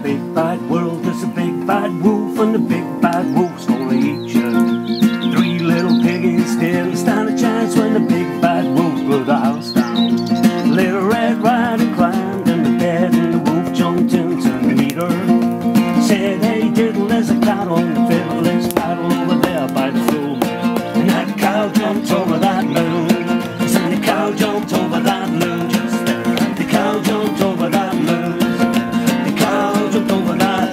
big bad world, there's a big bad wolf, and the big bad wolf's gonna eat you. Three little piggies didn't stand a chance when the big bad wolf blew the house down. Little Red Riding climbed in the bed and the wolf jumped in to meet her. Said, hey diddle, there's a cat on the fiddle, let's paddle over there by the full moon. And that cow jumped over that moon. And the cow jumped over that moon just there. The cow jumped over that moon. The cow jumped over that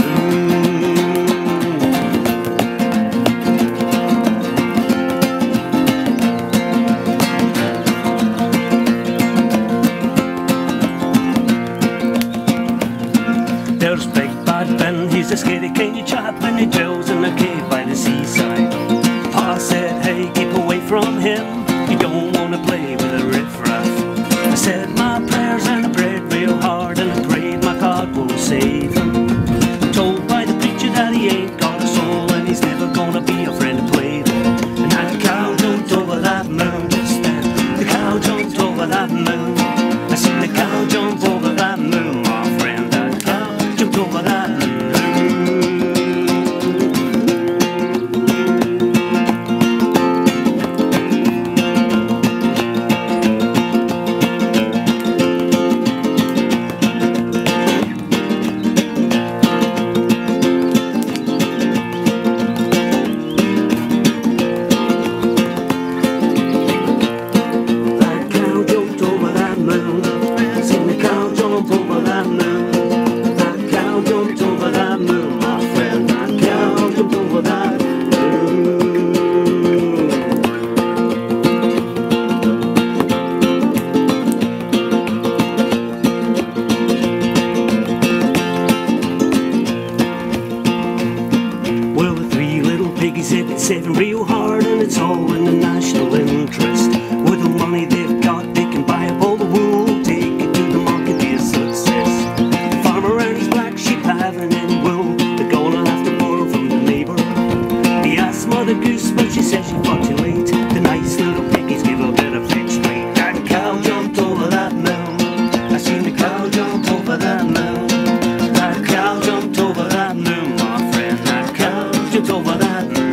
moon. There's big bad Ben, he's a scaredy candy chap, and he dwells in a cave by the seaside. Pa said, hey, keep away from him, you don't want to play with a riffraff. I said my prayers and I prayed real hard, and I prayed my God will save him. I'm told by the preacher that he ain't got a soul, and he's never gonna be a friend to play with. And that cow jumped over that moon just then. The cow jumped over that moon. I seen the cow jump over that moon, my friend. That cow jumped over that moon. They've been saving real hard, and it's all in the national interest. With the money they've got, they can buy up all the wool, take it to the market, be a success. The farmer and his black sheep haven't any wool, they're gonna have to borrow from the neighbour. He asked Mother Goose, but she said she fought too late. The nice little piggies give a bit of fetch straight. That cow jumped over that moon. I seen the cow jump over that moon. That cow jumped over that moon, my friend. That cow jumped over that moon.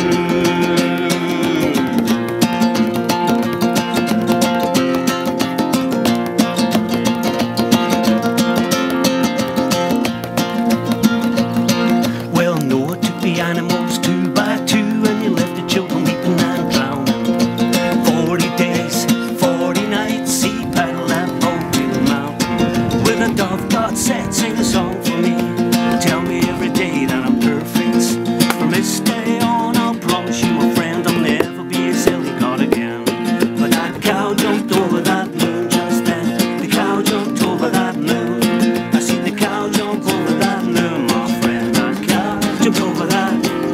Animals 2 by 2, and you left the children weeping and drowning. 40 days, 40 nights, he paddled that boat to the mountain. With a dove God said, sing a song for me, tell me every day that I'm perfect. From this day on, I'll promise you, my friend, I'll never be a silly god again. But that cow jumped over that moon just then. The cow jumped over that moon. I seen the cow jump over that moon, my friend. That cow jumped over that.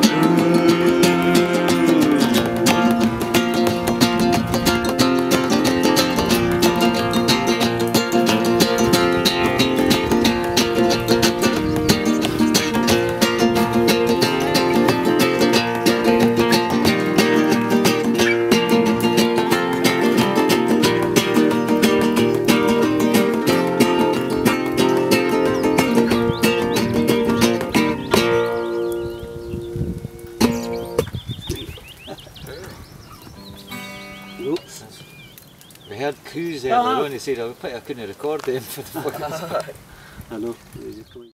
Oops. We heard coos earlier on, he said I couldn't record them for the fucking I know.